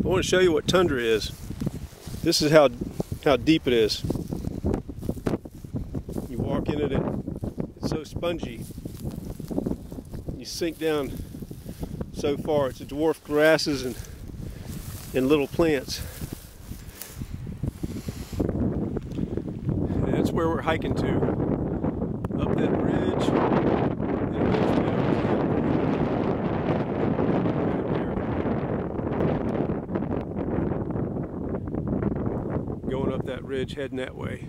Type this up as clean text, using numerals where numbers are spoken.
I want to show you what tundra is. This is how deep it is. You walk in it, it's so spongy. You sink down so far. It's dwarf grasses and little plants. And that's where we're hiking to. Up that ridge. Going up that ridge, heading that way.